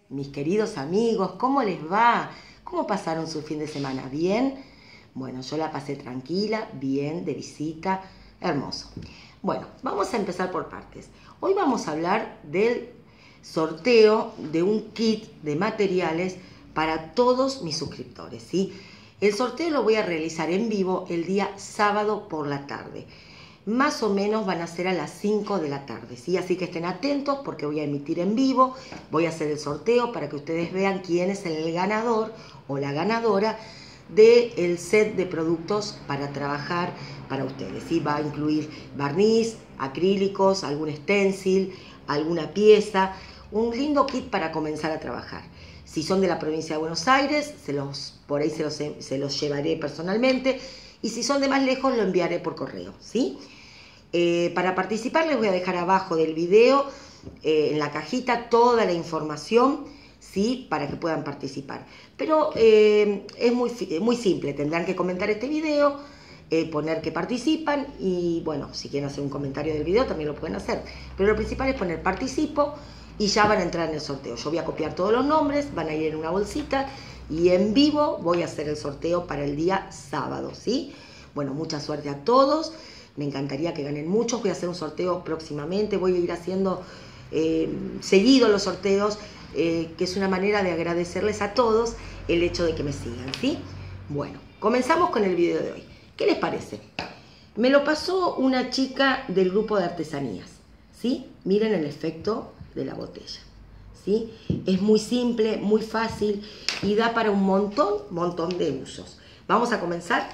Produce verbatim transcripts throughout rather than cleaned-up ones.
mis queridos amigos, ¿cómo les va? ¿Cómo pasaron su fin de semana? ¿Bien? Bueno, yo la pasé tranquila, bien, de visita, hermoso. Bueno, vamos a empezar por partes. Hoy vamos a hablar del sorteo de un kit de materiales para todos mis suscriptores, ¿sí? El sorteo lo voy a realizar en vivo el día sábado por la tarde. Más o menos van a ser a las cinco de la tarde, ¿sí? Así que estén atentos porque voy a emitir en vivo, voy a hacer el sorteo para que ustedes vean quién es el ganador o la ganadora del set de productos para trabajar para ustedes, ¿sí? Va a incluir barniz, acrílicos, algún stencil, alguna pieza, un lindo kit para comenzar a trabajar. Si son de la provincia de Buenos Aires, se los, por ahí se los, se los llevaré personalmente, y si son de más lejos lo enviaré por correo, ¿sí? Eh, para participar les voy a dejar abajo del video, eh, en la cajita, toda la información, ¿sí? Para que puedan participar. Pero eh, es muy, muy simple, tendrán que comentar este video, eh, poner que participan y bueno, si quieren hacer un comentario del video también lo pueden hacer. Pero lo principal es poner participo y ya van a entrar en el sorteo. Yo voy a copiar todos los nombres, van a ir en una bolsita y en vivo voy a hacer el sorteo para el día sábado, ¿sí? Bueno, mucha suerte a todos. Me encantaría que ganen muchos. Voy a hacer un sorteo próximamente. Voy a ir haciendo eh, seguido los sorteos, eh, que es una manera de agradecerles a todos el hecho de que me sigan, ¿sí? Bueno, comenzamos con el video de hoy. ¿Qué les parece? Me lo pasó una chica del grupo de artesanías, ¿sí? Miren el efecto de la botella, ¿sí? Es muy simple, muy fácil y da para un montón, montón de usos. Vamos a comenzar.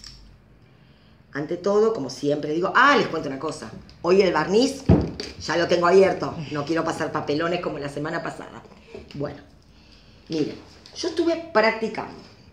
Ante todo, como siempre digo, ah, les cuento una cosa. Hoy el barniz ya lo tengo abierto. No quiero pasar papelones como la semana pasada. Bueno, miren, yo estuve practicando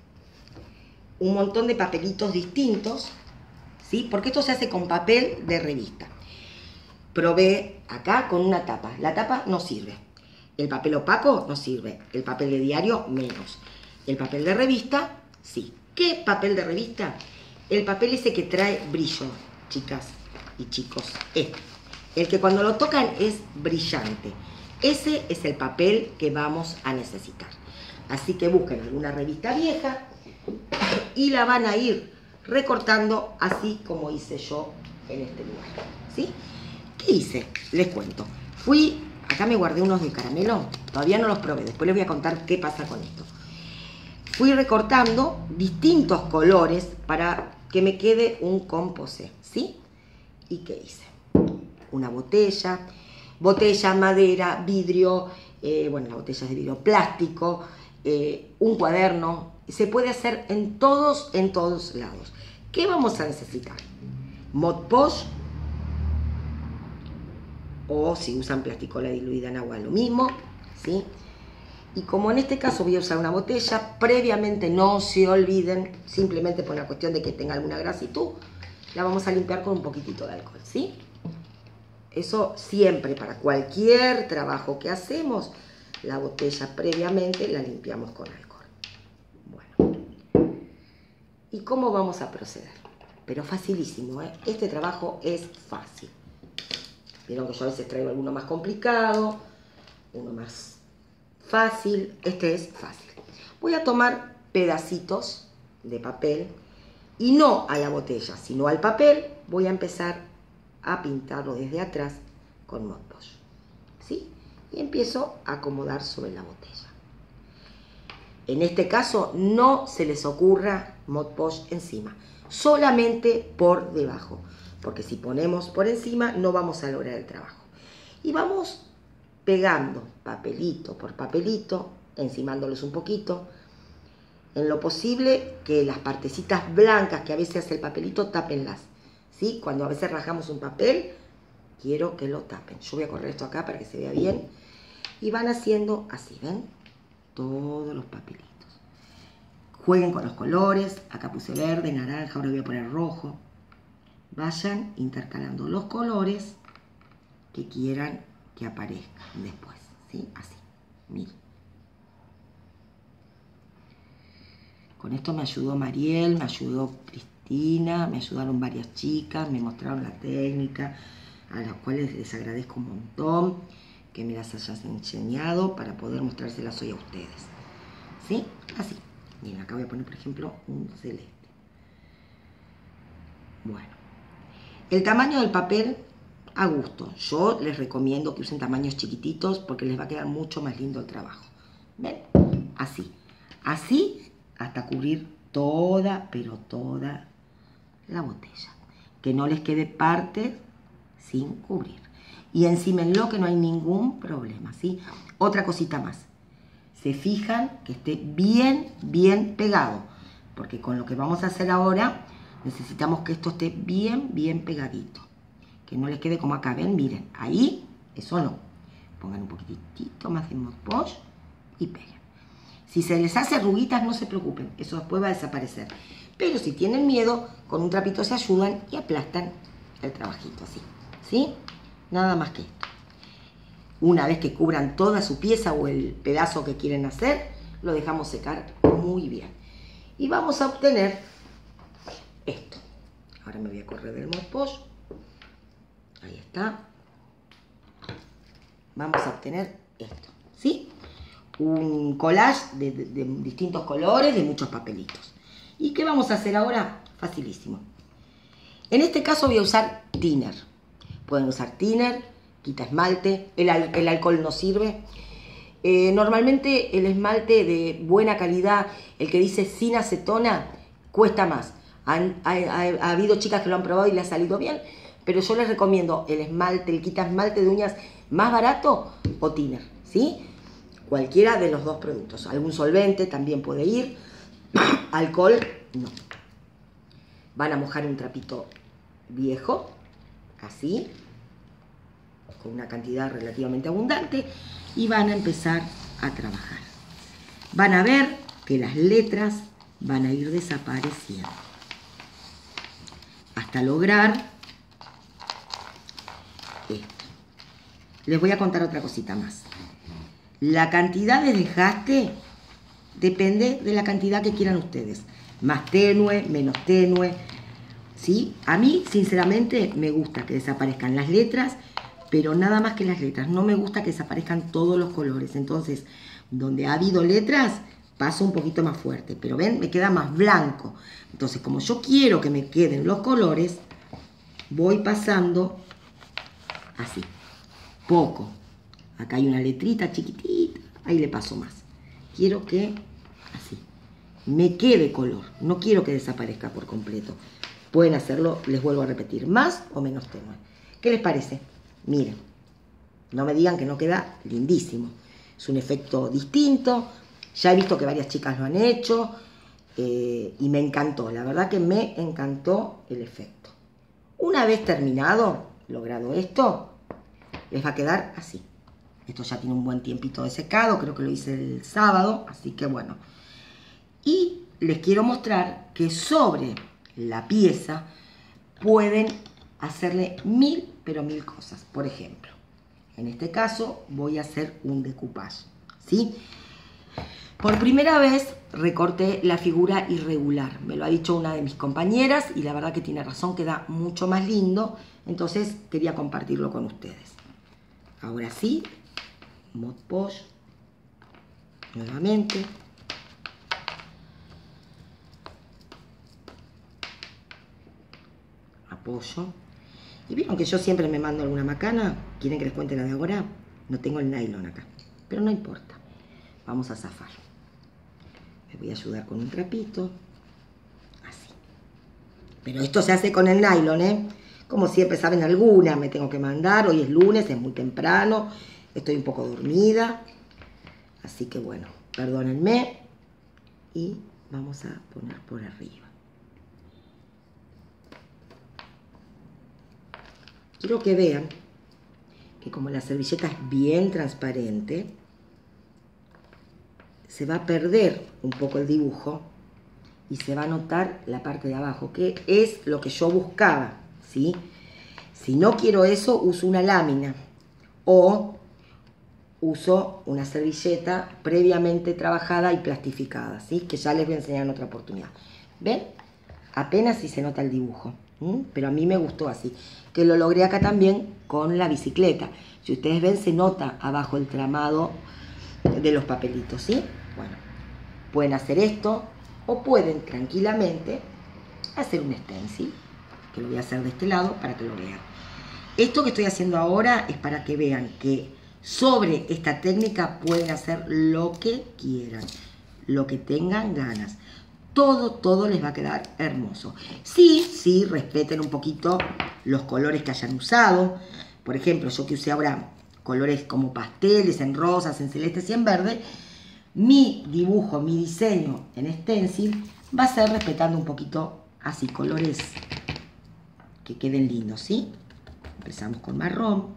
un montón de papelitos distintos, ¿sí? Porque esto se hace con papel de revista. Probé acá con una tapa. La tapa no sirve. El papel opaco no sirve. El papel de diario menos. El papel de revista, sí. ¿Qué papel de revista? El papel ese que trae brillo, chicas y chicos, este. El que cuando lo tocan es brillante. Ese es el papel que vamos a necesitar. Así que busquen alguna revista vieja y la van a ir recortando así como hice yo en este lugar, ¿sí? ¿Qué hice? Les cuento. Fui, acá me guardé unos de caramelo, todavía no los probé, después les voy a contar qué pasa con esto. Fui recortando distintos colores para que me quede un composé, ¿sí? ¿Y qué hice? Una botella, botella, madera, vidrio, eh, bueno, la botella es de vidrio, plástico, eh, un cuaderno. Se puede hacer en todos, en todos lados. ¿Qué vamos a necesitar? Mod Podge, o si usan plasticola diluida en agua, lo mismo, ¿sí? Y como en este caso voy a usar una botella, previamente no se olviden, simplemente por la cuestión de que tenga alguna grasitud, la vamos a limpiar con un poquitito de alcohol, ¿sí? Eso siempre, para cualquier trabajo que hacemos, la botella previamente la limpiamos con alcohol. Bueno, ¿y cómo vamos a proceder? Pero facilísimo, ¿eh? Este trabajo es fácil. Vieron que yo a veces traigo alguno más complicado, uno más fácil. Este es fácil. Voy a tomar pedacitos de papel y no a la botella, sino al papel. Voy a empezar a pintarlo desde atrás con Mod Podge, ¿sí? Y empiezo a acomodar sobre la botella. En este caso no se les ocurra Mod Podge encima, solamente por debajo, porque si ponemos por encima no vamos a lograr el trabajo. Y vamos pegando papelito por papelito, encimándolos un poquito, en lo posible que las partecitas blancas que a veces hace el papelito, tápenlas, ¿sí? Cuando a veces rajamos un papel, quiero que lo tapen. Yo voy a correr esto acá para que se vea bien. Y van haciendo así, ¿ven? Todos los papelitos. Jueguen con los colores. Acá puse verde, naranja, ahora voy a poner rojo. Vayan intercalando los colores que quieran que aparezcan después, ¿sí? Así, miren. Con esto me ayudó Mariel, me ayudó Cristina, me ayudaron varias chicas, me mostraron la técnica, a las cuales les agradezco un montón, que me las hayas enseñado para poder mostrárselas hoy a ustedes. ¿Sí? Así. Miren, acá voy a poner, por ejemplo, un celeste. Bueno. El tamaño del papel, a gusto. Yo les recomiendo que usen tamaños chiquititos porque les va a quedar mucho más lindo el trabajo. ¿Ven? Así. Así hasta cubrir toda, pero toda la botella. Que no les quede parte sin cubrir. Y encímenlo que no hay ningún problema, ¿sí? Otra cosita más. Se fijan que esté bien, bien pegado. Porque con lo que vamos a hacer ahora, necesitamos que esto esté bien, bien pegadito. Que no les quede como acá, ¿ven? Miren, ahí, eso no. Pongan un poquitito más de Mod Podge y peguen. Si se les hace arruguitas, no se preocupen, eso después va a desaparecer. Pero si tienen miedo, con un trapito se ayudan y aplastan el trabajito así, ¿sí? Nada más que esto. Una vez que cubran toda su pieza o el pedazo que quieren hacer, lo dejamos secar muy bien. Y vamos a obtener esto. Ahora me voy a correr del Mod Podge. Ahí está. Vamos a obtener esto, ¿sí? Un collage de, de, de distintos colores, de muchos papelitos. ¿Y qué vamos a hacer ahora? Facilísimo. En este caso voy a usar thinner. Pueden usar thinner, quita esmalte, el, el alcohol no sirve. Eh, normalmente el esmalte de buena calidad, el que dice sin acetona, cuesta más. Han, ha, ha, ha habido chicas que lo han probado y le ha salido bien, pero yo les recomiendo el esmalte, el quita esmalte de uñas más barato o thinner, ¿sí? Cualquiera de los dos productos. Algún solvente también puede ir. Alcohol, no. Van a mojar un trapito viejo, así, con una cantidad relativamente abundante, y van a empezar a trabajar. Van a ver que las letras van a ir desapareciendo hasta lograr esto. Les voy a contar otra cosita más. La cantidad de desgaste depende de la cantidad que quieran ustedes. Más tenue, menos tenue, ¿sí? A mí, sinceramente, me gusta que desaparezcan las letras, pero nada más que las letras. No me gusta que desaparezcan todos los colores. Entonces, donde ha habido letras, paso un poquito más fuerte. Pero ven, me queda más blanco. Entonces, como yo quiero que me queden los colores, voy pasando así, poco. Acá hay una letrita chiquitita, ahí le paso más. Quiero que, así, me quede color. No quiero que desaparezca por completo. Pueden hacerlo, les vuelvo a repetir, más o menos tenue. ¿Qué les parece? Miren, no me digan que no queda lindísimo. Es un efecto distinto. Ya he visto que varias chicas lo han hecho eh, y me encantó. La verdad que me encantó el efecto. Una vez terminado, logrado esto, les va a quedar así. Esto ya tiene un buen tiempito de secado, creo que lo hice el sábado, así que bueno. Y les quiero mostrar que sobre la pieza pueden hacerle mil, pero mil cosas. Por ejemplo, en este caso voy a hacer un decoupage, ¿sí? Por primera vez recorté la figura irregular. Me lo ha dicho una de mis compañeras y la verdad que tiene razón, queda mucho más lindo. Entonces quería compartirlo con ustedes. Ahora sí. Mod Podge nuevamente, apoyo, y vieron que yo siempre me mando alguna macana. ¿Quieren que les cuente la de ahora? No tengo el nylon acá, pero no importa, vamos a zafar. Me voy a ayudar con un trapito, así, pero esto se hace con el nylon, ¿eh? Como siempre saben, alguna me tengo que mandar. Hoy es lunes, es muy temprano. Estoy un poco dormida, así que bueno, perdónenme. Y vamos a poner por arriba. Quiero que vean que como la servilleta es bien transparente, se va a perder un poco el dibujo y se va a notar la parte de abajo, que es lo que yo buscaba, ¿sí? Si no quiero eso, uso una lámina o uso una servilleta previamente trabajada y plastificada, ¿sí? Que ya les voy a enseñar en otra oportunidad. ¿Ven? Apenas si se nota el dibujo. ¿Mm? Pero a mí me gustó así, que lo logré acá también con la bicicleta. Si ustedes ven, se nota abajo el tramado de los papelitos, ¿sí? Bueno, pueden hacer esto o pueden tranquilamente hacer un stencil, que lo voy a hacer de este lado para que lo vean. Esto que estoy haciendo ahora es para que vean que sobre esta técnica pueden hacer lo que quieran, lo que tengan ganas. Todo, todo les va a quedar hermoso. Sí, sí, respeten un poquito los colores que hayan usado. Por ejemplo, yo que usé ahora colores como pasteles, en rosas, en celestes y en verde, mi dibujo, mi diseño en stencil va a ser respetando un poquito así, colores que queden lindos, ¿sí? Empezamos con marrón.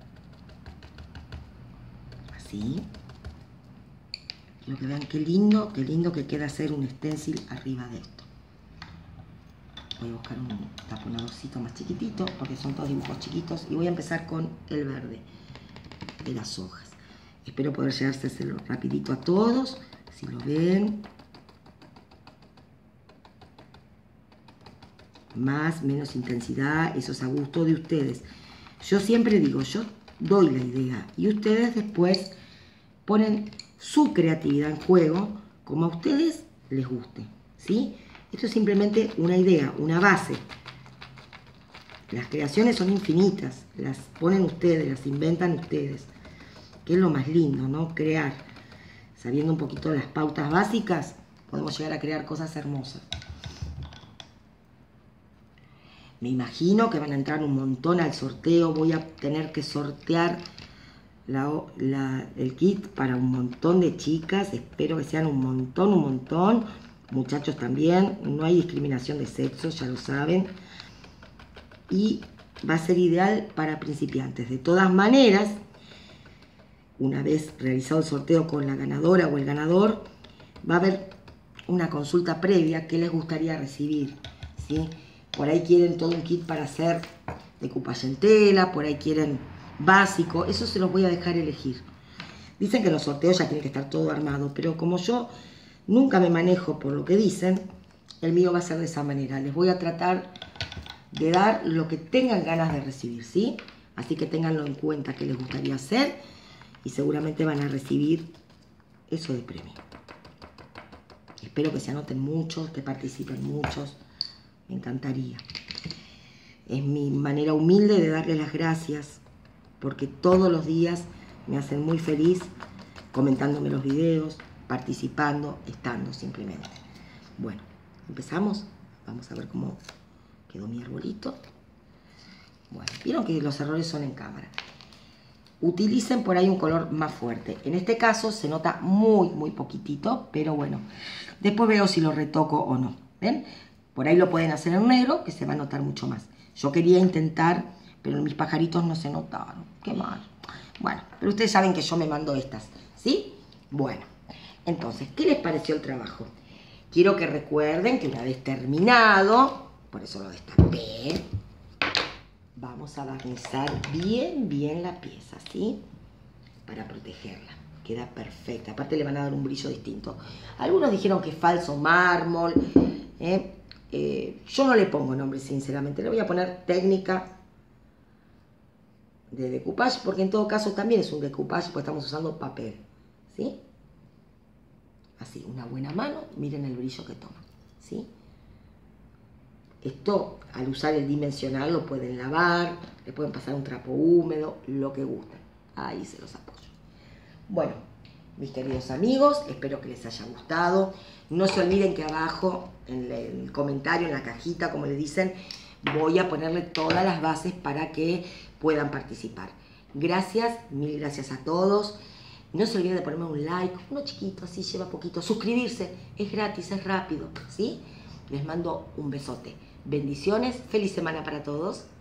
Así. Quiero que vean qué lindo, qué lindo que queda hacer un stencil arriba de esto. Voy a buscar un taponadorcito más chiquitito, porque son todos dibujos chiquitos. Y voy a empezar con el verde de las hojas. Espero poder llegárselo rapidito a todos, si lo ven. Más, menos intensidad, eso es a gusto de ustedes. Yo siempre digo, yo doy la idea y ustedes después ponen su creatividad en juego como a ustedes les guste, ¿sí? Esto es simplemente una idea, una base. Las creaciones son infinitas, las ponen ustedes, las inventan ustedes, que es lo más lindo, ¿no? Crear. Sabiendo un poquito las pautas básicas, podemos llegar a crear cosas hermosas. Me imagino que van a entrar un montón al sorteo. Voy a tener que sortear la, la, el kit para un montón de chicas. Espero que sean un montón, un montón. Muchachos también. No hay discriminación de sexo, ya lo saben. Y va a ser ideal para principiantes. De todas maneras, una vez realizado el sorteo con la ganadora o el ganador, va a haber una consulta previa que les gustaría recibir, ¿sí? Por ahí quieren todo un kit para hacer decoupage en tela, por ahí quieren básico, eso se los voy a dejar elegir. Dicen que los sorteos ya tienen que estar todo armado, pero como yo nunca me manejo por lo que dicen, el mío va a ser de esa manera. Les voy a tratar de dar lo que tengan ganas de recibir, ¿sí? Así que ténganlo en cuenta que les gustaría hacer y seguramente van a recibir eso de premio. Espero que se anoten muchos, que participen muchos. Me encantaría. Es mi manera humilde de darles las gracias, porque todos los días me hacen muy feliz comentándome los videos, participando, estando simplemente. Bueno, empezamos. Vamos a ver cómo quedó mi arbolito. Bueno, vieron que los errores son en cámara. Utilicen por ahí un color más fuerte. En este caso se nota muy, muy poquitito, pero bueno, después veo si lo retoco o no. ¿Ven? Por ahí lo pueden hacer en negro, que se va a notar mucho más. Yo quería intentar, pero mis pajaritos no se notaron. Qué mal. Bueno, pero ustedes saben que yo me mando estas, ¿sí? Bueno, entonces, ¿qué les pareció el trabajo? Quiero que recuerden que una vez terminado, por eso lo destapé, vamos a barnizar bien, bien la pieza, ¿sí? Para protegerla. Queda perfecta. Aparte le van a dar un brillo distinto. Algunos dijeron que es falso mármol, ¿eh? Eh, yo no le pongo nombre, sinceramente. Le voy a poner técnica de decoupage, porque en todo caso también es un decoupage, porque estamos usando papel, ¿sí? Así, una buena mano. Miren el brillo que toma, ¿sí? Esto, al usar el dimensional, lo pueden lavar, le pueden pasar un trapo húmedo, lo que gusten. Ahí se los apoyo. Bueno, mis queridos amigos, espero que les haya gustado. No se olviden que abajo, en el comentario, en la cajita, como le dicen, voy a ponerle todas las bases para que puedan participar. Gracias, mil gracias a todos. No se olviden de ponerme un like, uno chiquito, así lleva poquito. Suscribirse, es gratis, es rápido, ¿sí? Les mando un besote. Bendiciones, feliz semana para todos.